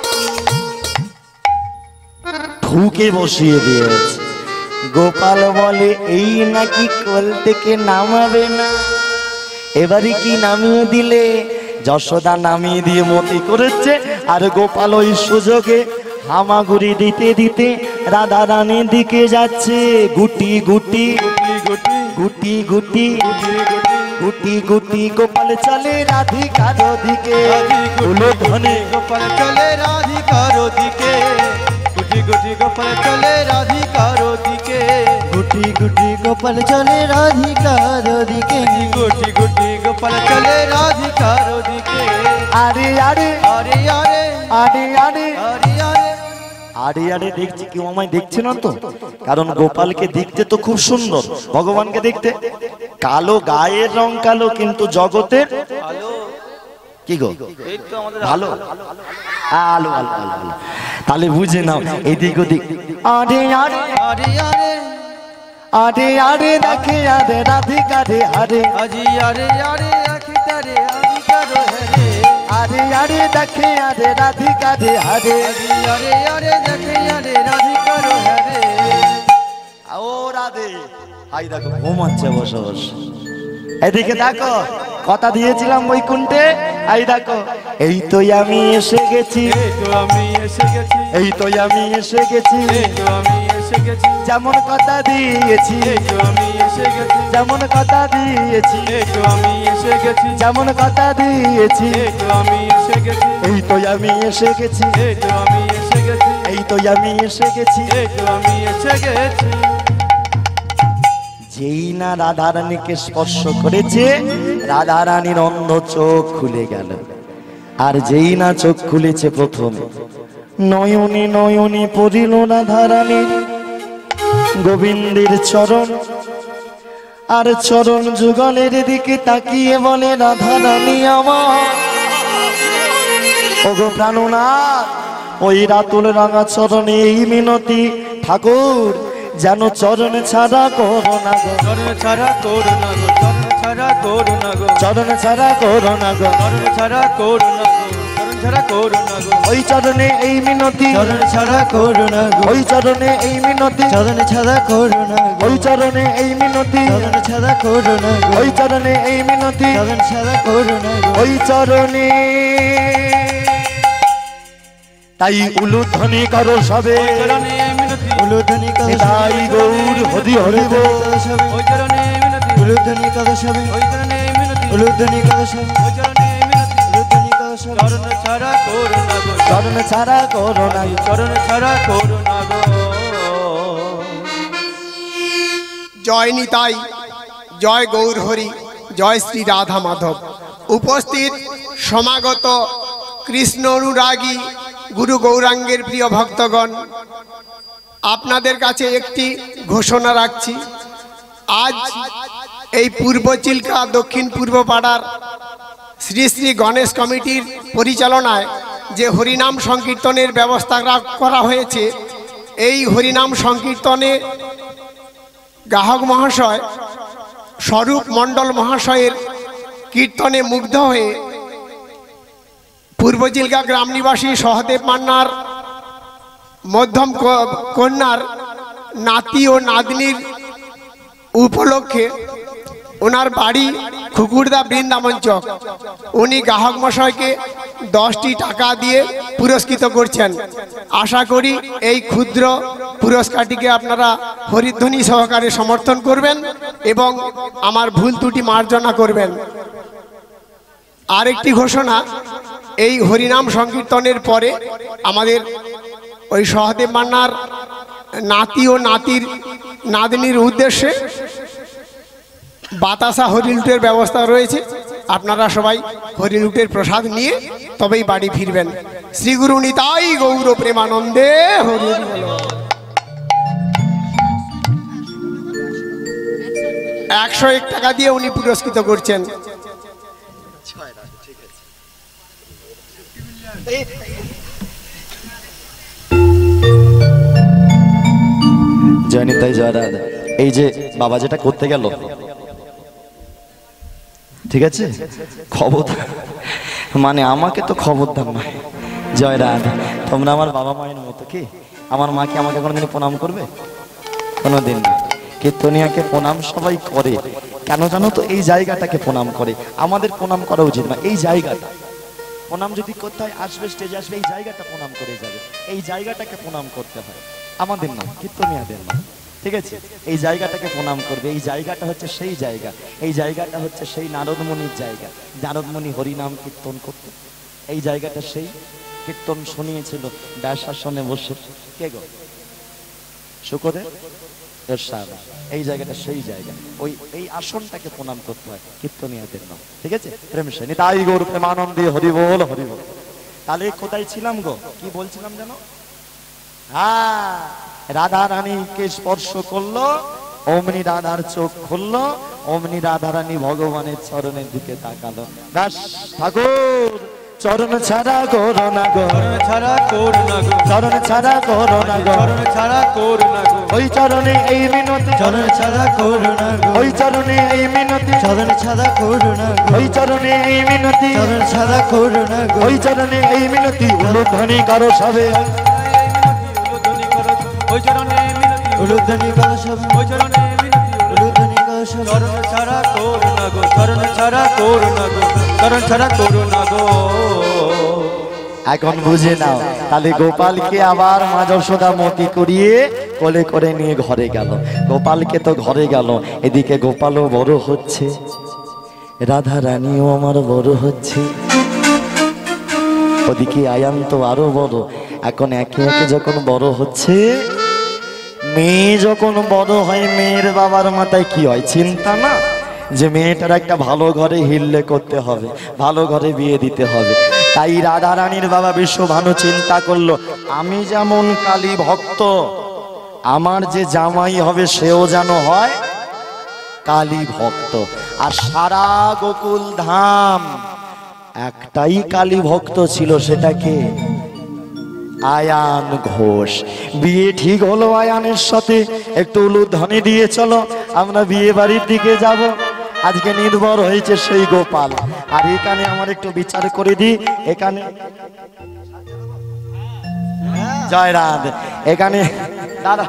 ঠুকে বসিয়ে দিয়েছে। গোপাল বলে এই নাকি কোল থেকে নামাবে না, এবারে কি নামিয়ে দিলে? যশোদা নামিয়ে দিয়ে মতি করেছে, আর গোপাল ওই সুযোগে হামাগুড়ি দিতে দিতে রাধা রানীর দিকে যাচ্ছে। গুটি গুটি গুটি গুটি গুটি গুটি গুটি গোপাল চলে রাধিকার দিকে, ধনে গোপাল চলে রাধিকার দিকে, গুটি গুটি গোপাল চলে রাধিকার দিকে, গুটি গুটি গোপাল চলে রাধিকার দিকে, গুটি গুটি গোপাল চলে রাধিকার দিকে। আরে আরে আরে আরে আরে আরে আরে আরে আরে আরে দেখছি, কেউ আমায় দেখছে না তো? কারণ গোপালকে দেখতে তো খুব সুন্দর, ভগবানকে দেখতে কালো, গায়ের রং কালো, কিন্তু জগতের আলো। কি গো এই তো আমাদের ভালো আলো আলো আলো আলো। তাহলে বুঝে নাও এদিক ওদিক। আরে আরে আরে আরে আরে আরে দেখে আরে রাধিকা রে, আরে আজি আরে আরে আখি তারে রাধিকার হে, আরে আরে দেখে আরে রাধিকা রে, আরে আজি আরে আরে দেখে আরে রাধিকার হে। ও রাধে, আই দেখো ঘুমাচ্ছে বসে বসে। এদিকে দেখো কথা দিয়েছিলাম বৈকুণ্ঠে, আই দেখো এই তো আমি এসে গেছি, এই তো আমি এসে গেছি, এই তো আমি এসে গেছি, এই তো আমি এসে গেছি, যেমন কথা দিয়েছি, এই তো আমি এসে গেছি, যেমন কথা দিয়েছি, এই তো আমি এসে গেছি, যেমন কথা দিয়েছি, এই তো আমি এসে গেছি, এই তো আমি এসে গেছি, এই তো আমি এসে গেছি, এই তো আমি এসে গেছি। এই তো আমি এসে গেছি। যেই না রাধারানীকে স্পর্শ করেছে, রাধারানীর অন্ধ চোখ খুলে গেল। আর যেই না চোখ খুলেছে প্রথমে, নয়নে নয়নে পড়িল রাধারানীর গোবিন্দের চরণ, আর চরণ যুগলের দিকে তাকিয়ে বলে রাধারানী আমার, ওগো প্রাণনাথ, ওই রাতুল রাঙা চরণে এই মিনতি ঠাকুর, যেন চরণ ছাড়া করো না গো, চরণ ছাড়া করো না গো, চরণ ছাড়া করো না গো, চরণ ছাড়া করো না গো, চরণ ছাড়া করো না গো, চরণ ছাড়া করো না গো, ওই চরণে এই মিনতি, চরণ ছাড়া করো না গো, ওই চরণে এই মিনতি, চরণ ছাড়া করো না গো, ওই চরণে এই মিনতি, চরণ ছাড়া করো না গো, ওই চরণে এই মিনতি, চরণ ছাড়া করো না গো, ওই চরণে। তাই উলুধ্বনি করো সবে, ওই চরণে মিনতি, উলুধ্বনি করো তাই গৌর হরি হরি বল, ওই চরণে মিনতি, উলুধ্বনি একাদশ হবে ওই চরণে মিনতি উলুধ্বনি একাদশ হবে ওই চরণে মিনতি উলুধ্বনি একাদশ হবে চরণ ছাড়া করুণা গো চরণ ছাড়া করোনা চরণ ছাড়া করুণা গো জয় নিতাই, জয় গৌর হরি, জয় শ্রী রাধা মাধব। উপস্থিত সমাগত কৃষ্ণ অনুরাগী গুরু গৌরাঙ্গের প্রিয় ভক্তগণ, আপনাদের কাছে একটি ঘোষণা রাখছি। আজ এই পূর্ব চিল্কা দক্ষিণ পূর্ব পাড়ার শ্রী শ্রী গণেশ কমিটির পরিচালনায় যে হরিনাম সংকীর্তনের ব্যবস্থা করা হয়েছে, এই হরিনাম সংকীর্তনে গ্রাহক মহাশয় স্বরূপ মণ্ডল মহাশয়ের কীর্তনে মুগ্ধ হয়ে পূর্ব চিল্কা গ্রাম নিবাসী সহদেব মান্নার মধ্যম কন্যার নাতি ও নাতনির উপলক্ষে ওনার বাড়ি খুকুরদা বৃন্দাবন চক, উনি গ্রাহক মশাইকে দশটি টাকা দিয়ে পুরস্কৃত করছেন। আশা করি এই ক্ষুদ্র পুরস্কারটিকে আপনারা হরিধ্বনি সহকারে সমর্থন করবেন এবং আমার ভুল ত্রুটি মার্জনা করবেন। আরেকটি ঘোষণা, এই হরিনাম সংকীর্তনের পরে আমাদের ওই সহদেব মান্নার নাতি ও নাতির নাতনির উদ্দেশ্যে বাতাসা হরিলুটের ব্যবস্থা রয়েছে। আপনারা সবাই হরিলুটের প্রসাদ নিয়ে তবেই বাড়ি ফিরবেন। শ্রীগুরু নিতাই গৌর প্রেমানন্দে হরি বল। একশো এক টাকা দিয়ে উনি পুরস্কৃত করছেন। জয় নিতাই জয় রাধা। এই যে বাবা যেটা করতে গেল, ঠিক আছে, খবরদার মানে আমাকে তো খবরদার নয়। জয় রাধা। তোমরা আমার বাবা মায়ের মতো, কি আমার মা কি আমাকে কোনোদিন প্রণাম করবে? কোনোদিন না। কীর্তনিয়াকে প্রণাম সবাই করে, কেন জানো তো? এই জায়গাটাকে প্রণাম করে। আমাদের প্রণাম করা উচিত না, এই জায়গাটা প্রণাম যদি করতে হয়, আসবে স্টেজে আসবে, এই জায়গাটা প্রণাম করে যাবে। এই জায়গাটাকে প্রণাম করতে হয়, আমাদের না, কীর্তনিয়াদের না, ঠিক আছে? এই জায়গাটাকে প্রণাম করবে। এই জায়গাটা হচ্ছে সেই জায়গা, এই জায়গাটা হচ্ছে সেই নারদমণির জায়গা। নারদমণি হরিনাম কীর্তন করতে, এই জায়গাটা সেই কীর্তন শুনিয়েছিল ব্যাসাসনে বসে। কে গো? শুকদেব এরশাদ। এই জায়গাটা সেই জায়গা, ওই এই আসনটাকে প্রণাম করতে হয়, কীর্তনিয়াদের নাম, ঠিক আছে? প্রেম সে নিতাই গৌর প্রেমানন্দে হরি বল হরি বল। তাহলে কোথায় ছিলাম গো? কি বলছিলাম জানো? হ্যাঁ, রাধা রানীকে স্পর্শ করলো, অমনি রাধার চোখ খুললো, অমনি রাধা রানী ভগবানের চরণের দিকে তাকালো। ব্যাস ঠাকুর, চরণ ছাড়া করোনা গো, চরণ ছাড়া করুণা গো চরণ ছাড়া করোনা গো, চরণ ছাড়া করুণা গো ওই চরণে এই মিনতি, চরণ ছাড়া করুণা গো ওই চরণে এই মিনতি, চরণ ছাড়া করুণা গো ওই চরণে এই মিনতি, চরণ ছাড়া করুণা গো ওই চরণে এই মিনতি। উলুধ্বনি কারো সবে, উলুধ্বনি করো ওই চরণে মিনতি উলুধ্বনি একাদশ হবে ওই চরণে মিনতি উলুধ্বনি একাদশ হবে চরণ ছাড়া করুণা গো চরণ ছাড়া করুণা গো চরণ ছাড়া করুণা গো। এখন বুঝে নাও, তাহলে গোপালকে আবার মা যশোদা মতি করিয়ে কোলে করে নিয়ে ঘরে গেল। গোপালকে তো ঘরে গেল, এদিকে গোপালও বড় হচ্ছে, রাধা রানীও আমার বড় হচ্ছে, ওদিকে আয়ান তো আরো বড়। এখন একে একে যখন বড় হচ্ছে, মেয়ে যখন বড় হয়, মেয়ের বাবার মাথায় কি হয়? চিন্তা না, যে মেয়েটার একটা ভালো ঘরে হিল্লে করতে হবে, ভালো ঘরে বিয়ে দিতে হবে। তাই রাধা রানীর বাবা বিশ্বভানু চিন্তা করলো, আমি যেমন কালী ভক্ত, আমার যে জামাই হবে সেও যেন হয় কালী ভক্ত। আর সারা গোকুল ধাম একটাই কালী ভক্ত ছিল, সেটাকে আয়ান ঘোষ। বিয়ে ঠিক হলো আয়ানের সাথে, একটু উলুধ্বনি দিয়ে চলো, আমরা বিয়ে বাড়ির দিকে যাব। আজকে নির্ভর হয়েছে সেই গোপাল। আর এখানে আমার একটু বিচার করে দিই, এখানে জয় রাধ, এখানে দাদা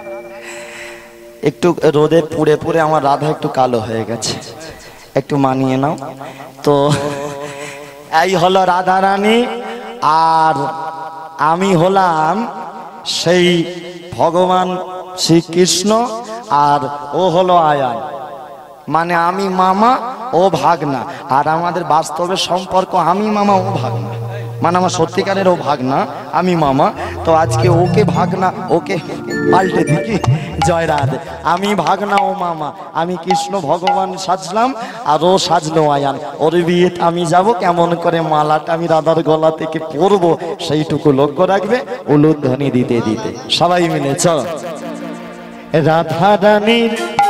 একটু রোদে পুড়ে পুড়ে আমার রাধা একটু কালো হয়ে গেছে, একটু মানিয়ে নাও তো। এই হলো রাধা রানী, আর আমি হলাম সেই ভগবান শ্রীকৃষ্ণ, আর ও হলো আয়ান। মানে আমি মামা ও ভাগনা, আর আমাদের বাস্তবের সম্পর্ক আমি মামা ও ভাগনা, মানে আমার সত্যিকারের ও ভাগনা আমি মামা। তো আজকে ওকে ভাগনা, ওকে পাল্টে দিই, জয় রাধে। আমি ভাগনা ও মামা, আমি কৃষ্ণ ভগবান সাজলাম আর ও সাজলো আয়ান। ওর বিয়ে আমি যাব, কেমন করে মালাটা আমি রাধার গলা থেকে পরবো সেইটুকু লক্ষ্য রাখবে, উলুধ্বনি দিতে দিতে সবাই মিলে চল। রাধা রানীর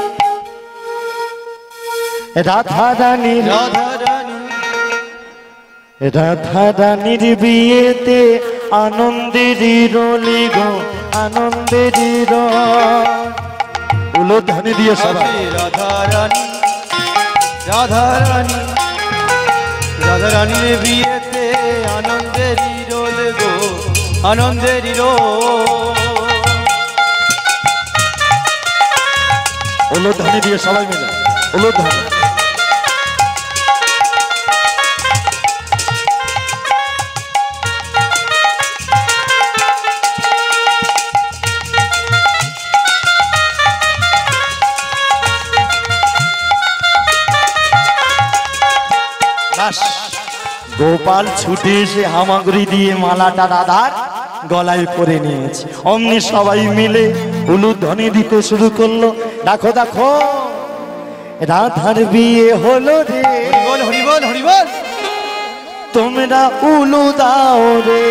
রাধা রানীর রাধা রানী রাধা রানীর বিয়েতে আনন্দের রোলি গো, আনন্দের উলুধ্বনি দিয়ে সবাই। আছে রাধা রানী রাধা রানী রাধা রানীর বিয়েতে আনন্দের রোল গো, আনন্দের রোল। উলুধ্বনি দিয়ে সবাই মিলে উলুধ্বনি। গোপাল ছুটে এসে হামাগুড়ি দিয়ে মালাটা রাধার গলায় পরে নিয়েছে। অমনি সবাই মিলে উলুধ্বনি দিতে শুরু করলো। দেখো দেখো রাধার বিয়ে হলো রে, হরিবল হরিবল হরিবল। তোমরা উলু দাও রে,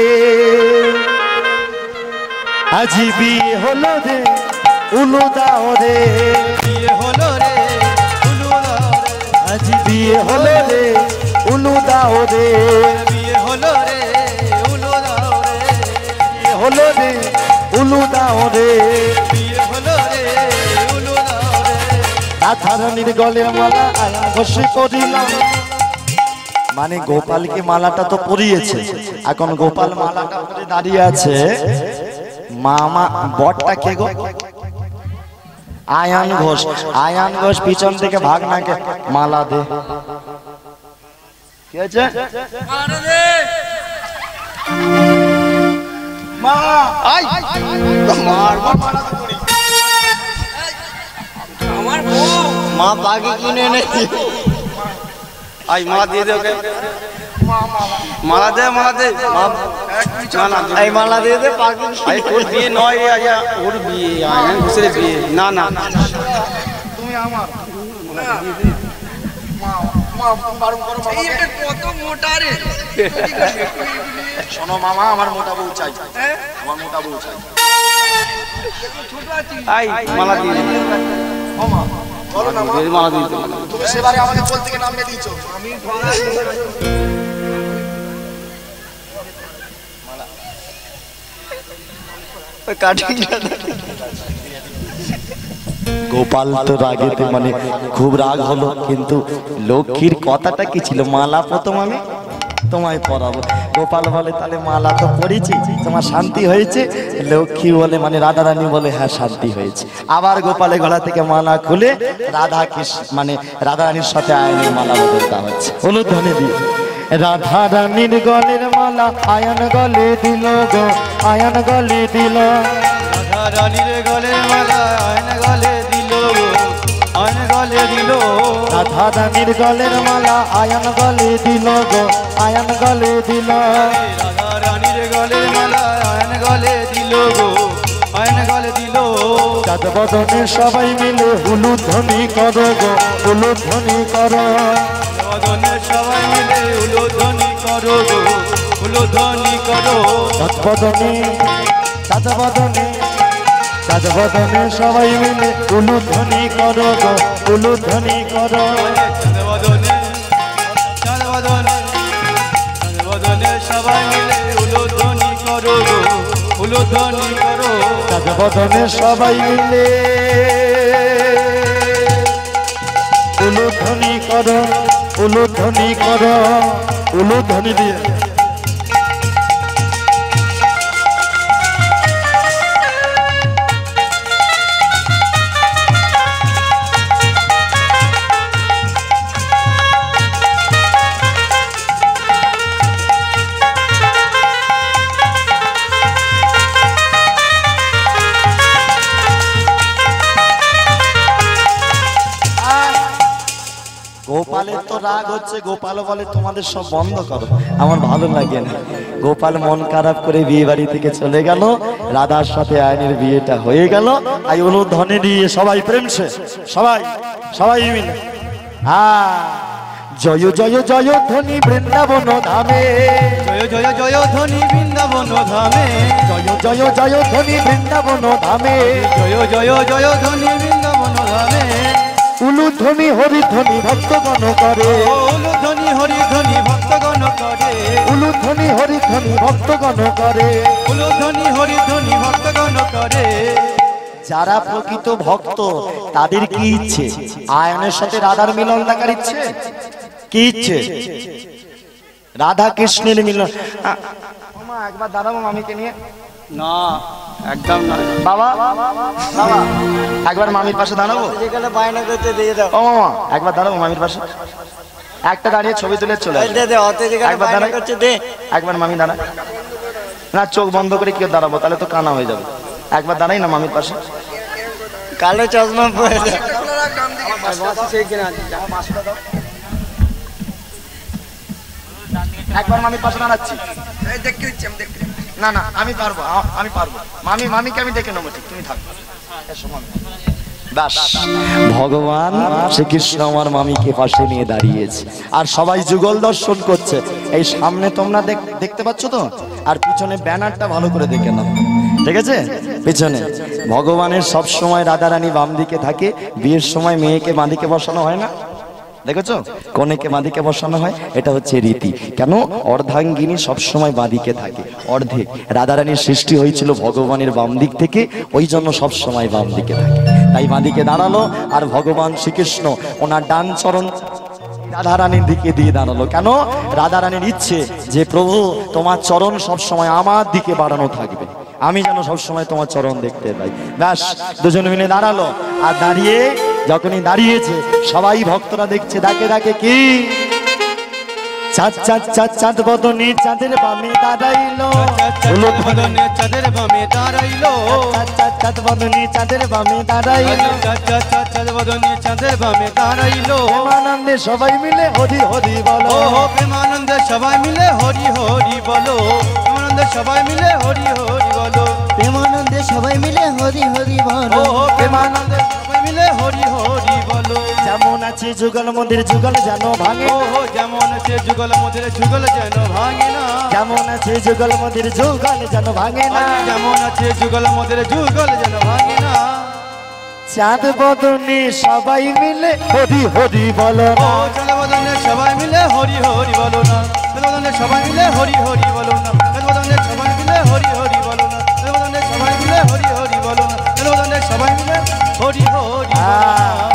আজি বিয়ে হলো রে, উলু দাও রে, বিয়ে হলো রে উলু দাও রে, আজি বিয়ে হলো রে, উলু দাও রে, বিয়ে হলো রে উলু দাও রে, বিয়ে হলো রে, উলু দাও রে। বিয়ে হলো রে উলু দাও রে। রাধা রানীর গলের মালা আয়ান ঘষে পরিলাম, মানে গোপালকে মালাটা তো পরিয়েছে, এখন গোপাল মালাটা পরে দাঁড়িয়ে আছে। মামা বরটা কে গো? আয়ান ঘোষ। আয়ান ঘোষ পিছন থেকে ভাগনাকে মালা দে। কি হয়েছে? মা আই মার মা বাকি কিনে নেই। আই মালা দিয়ে দে ওকে, মালা দে মালা দে। এই মালা দিয়ে দে পাখি। আই তোর বিয়ে নয় রে, আয়া ওর বিয়ে, আয়ান ঘোষের বিয়ে। না না তুমি আমার শোনো মামা, আমার মোটা বউ চাই, আমার মোটা বউ চাই। আই মালা দিয়ে দে। ও মা বলো না মা, মালা দিয়ে দে। তুমি সেবারে আমাকে কোল থেকে নামিয়ে দিয়েছো। আমি গোপাল তো রাগেতে মানে খুব রাগ হলো, কিন্তু লক্ষ্মীর কথাটা কি ছিল? মালা প্রথম আমি তোমায় পরাবো। গোপাল বলে তাহলে মালা তো পরেছি, তোমার শান্তি হয়েছে? লক্ষ্মী বলে মানে রাধা রানী বলে হ্যাঁ শান্তি হয়েছে। আবার গোপালের গলা থেকে মালা খুলে রাধা কৃষ্ণ মানে রাধা রানীর সাথে আয়নের মালা বদলতে হচ্ছে। উলুধ্বনি দিয়ে রাধা রানীর গলের মালা আয়ন গলে দিল গো, আয়ন গলে দিল। রাধা রানীর গলের মালা আয়ন গলে দিল গো, আয়ন গলে দিল। রাধা রানীর গলের মালা আয়ন গলে দিল গো, আয়ন গলে দিল। রাধা রানীর গলের মালা আয়ন গলে দিল গো, আয়ন গলে দিল। চাঁদ বদনে সবাই মিলে উলুধ্বনি করো গো, উলুধ্বনি করো। বদনে সবাই মিলে উলুধ্বনি করো গো, উলুধ্বনি করো। চাঁদ বদনে চাঁদ বদনে চাঁদ বদনে সবাই মিলে উলুধ্বনি করো গো, উলুধ্বনি করো। চাঁদ বদনে চাঁদ বদনে চাঁদ বদনে সবাই মিলে উলুধ্বনি করো গো, উলুধ্বনি করো। চাঁদ বদনে সবাই মিলে উলুধ্বনি করো, উলুধ্বনি করো, উলুধ্বনি দিয়ে গোপালের তো রাগ হচ্ছে, গোপাল বলে তোমাদের সব বন্ধ করো, আমার ভালো লাগে না। গোপাল মন খারাপ করে বিয়ে বাড়ি থেকে চলে গেল, রাধার সাথে আয়নের বিয়েটা হয়ে গেল। আই অনুধ্বনি দিয়ে সবাই প্রেম সে সবাই সবাই মিলে হ্যাঁ, জয় জয় জয় ধ্বনি বৃন্দাবন ধামে, জয় জয় জয় ধ্বনি বৃন্দাবন ধামে, জয় জয় জয় ধ্বনি বৃন্দাবন ধামে, জয় জয় জয় ধ্বনি বৃন্দাবন ধামে, উলুধ্বনি হরিধ্বনি ভক্তগণ করে, উলুধ্বনি হরিধ্বনি ভক্তগণ করে, উলুধ্বনি হরিধ্বনি ভক্তগণ করে। উলুধ্বনি হরিধ্বনি ভক্তগণ করে। যারা প্রকৃত ভক্ত তাদের কি ইচ্ছে? আয়নের সাথে রাধার মিলন দেখার ইচ্ছে। কি ইচ্ছে? রাধা কৃষ্ণের মিলন। আ- মামা একবার দাঁড়াবো মামিকে নিয়ে। না একদম না বাবা বাবা একবার মামির পাশে দাঁড়াবো। যেখানে বায়না করতে দিয়ে দাও, ও মামা একবার দাঁড়াবো মামির পাশে, একটা দাঁড়িয়ে ছবি তুলে চলে আসবে। দে দে, অত যেখানে একবার বায়না দাঁড়াই। করছে দে। একবার মামি দাঁড়া না, চোখ বন্ধ করে কি দাঁড়াবো, তাহলে তো কানা হয়ে যাবে। একবার দাঁড়াই না মামির পাশে। কালো চশমা পরে দে। একবার মামির পাশে দাঁড়াচ্ছি। না না আমি পারবো, আ- আমি পারবো। মামি মামিকে আমি ডেকে নেবো, ঠিক তুমি থাকো। এসো মামি। ব্যাস, ভগবান শ্রীকৃষ্ণ আমার মামিকে পাশে নিয়ে দাঁড়িয়েছে আর সবাই যুগল দর্শন করছে। এই সামনে তোমরা দেখ- দেখতে পাচ্ছ তো, আর পিছনে ব্যানারটা ভালো করে দেখে নাও, ঠিক আছে? পিছনে ভগবানের সব সময় রাধারানী বাম দিকে থাকে, বিয়ের সময় মেয়েকে বাঁ দিকে বসানো হয় না, দেখেছো? কনেকে বাঁদিকে বসানো হয়, এটা হচ্ছে রীতি। কেন? অর্ধাঙ্গিনী সবসময় বাঁদিকে থাকে, অর্ধেক। রাধারানীর সৃষ্টি হয়েছিল ভগবানের বাম দিক থেকে, ওই জন্য সবসময় বাম দিকে থাকে, তাই বাঁদিকে দাঁড়ালো। আর ভগবান শ্রীকৃষ্ণ ওনার ডান চরণ রাধারানীর দিকে দিয়ে দাঁড়ালো। কেন? রাধারানীর ইচ্ছে যে প্রভু তোমার চরণ সবসময় আমার দিকে বাড়ানো থাকবে, আমি যেন সবসময় তোমার চরণ দেখতে পাই। ব্যাস, দুজন মিলে দাঁড়ালো। আর দাঁড়িয়ে যখনই দাঁড়িয়েছে সবাই ভক্তরা দেখছে, ডাকে ডাকে কি? চাঁদ চাঁদ চাঁদ চাঁদ বদনে চাঁদের বামে দাঁড়াইলো, চাঁদের বদনে চাঁদের বামে দাঁড়াইলো, চাঁদ চাঁদ চাঁদ বদনে চাঁদের বামে দাঁড়াইলো, চাঁদের বদনে চাঁদের বামে দাঁড়াইলো। আনন্দে সবাই মিলে হরি হরি বলো, ও প্রেমানন্দে সবাই মিলে হরি হরি বলো, প্রেমানন্দে সবাই মিলে হরি হরি বলো, প্রেমানন্দে সবাই মিলে হরি হরি ও বলো। প্রেমানন্দে সবাই মিলে হরি হরি বলো। যেমন আছে যুগল মন্দির যুগল যেন ভাঙে, ও যেমন আছে যুগল মধ্যে যুগল যেন ভাঙে না, যেমন আছে যুগল মন্দির যুগল যেন ভাঙে না, যেমন আছে যুগল মধ্যে যুগল যেন ভাঙে না। চাঁদ বদনে সবাই মিলে হরি হরি বলো ও না, চাঁদ বদনে সবাই মিলে হরি হরি বলো না, চাঁদ বদনে সবাই মিলে হরি হরি বলো না, চাঁদ বদনে সবাই মিলে হরি হরি বলো না, চাঁদ বদনে সবাই মিলে হরি হরি বলো না, চাঁদ বদনে সবাই মিলে হরি হরি বলো না।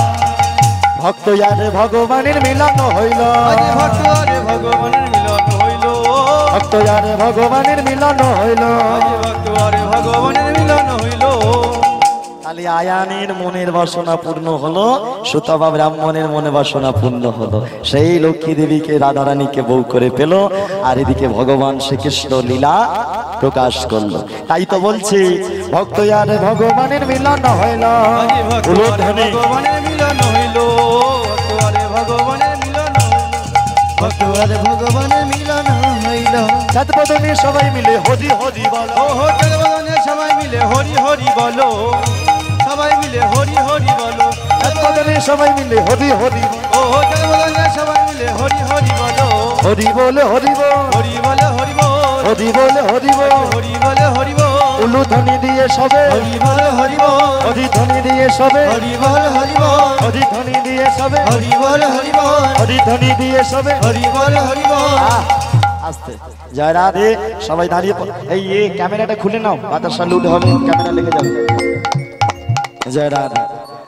ভক্ত আরে ভগবানের মিলন হইল, আজ ভক্ত আরে ভগবানের মিলন হইল, ভক্ত আরে ভগবানের মিলন হইল। আজ ভক্ত আরে ভগবানের মিলন হইল। খালি আয়ানের মনের বাসনা পূর্ণ হলো, সুতপা ব্রাহ্মণের মনে বাসনা পূর্ণ হলো। সেই লক্ষ্মী দেবীকে রাধারানীকে বউ করে পেল, আর এদিকে ভগবান শ্রীকৃষ্ণ লীলা প্রকাশ করলো। তাই তো বলছি ভক্ত আর ভগবানের মিলন হইল, আজ ভক্ত আরে উলুধ্বনি ভগবানের মিলন হইল, ভক্ত আরে ভগবানের মিলন হইল, ভক্ত আর ভগবানের মিলন হইল। চাঁদ বদনে সবাই মিলে হরি হরি বলো, ও হো জগবদনে সবাই মিলে হরি হরি বলো, সবাই মিলে হরি হরি বলো, চাঁদ বদনে সবাই মিলে হরি হরি বলো। ও হো জগবদনে সবাই মিলে হরি হরি বলো, হরি বলে হরি বল, হরি বলে হরি বল, হরি বলে হরি বল। হরি বলে হরি বল, উলুধ্বনি দিয়ে সবে, হরি বলে হরি বল, হরি ধ্বনি দিয়ে সবে, হরি বলে হরি বল, হরি ধ্বনি দিয়ে সবে, হরি বলে হরি বল, হরি ধ্বনি দিয়ে সবে। হরি বলে হরি বল। আহ, আস্তে জয় রাধে। সবাই দাঁড়িয়ে পড়- এই এই ক্যামেরাটা খুলে নাও, বাতাসা লুট হবে, ক্যামেরা লেগে যাবে। জয় রাধে।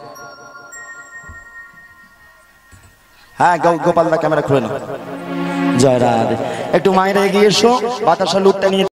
হ্যাঁ গো- গোপালদা ক্যামেরা খুলে নাও। জয় রাধে। একটু মায়েরা এগিয়ে এসো, বাতাসা লুটটা নিয়ে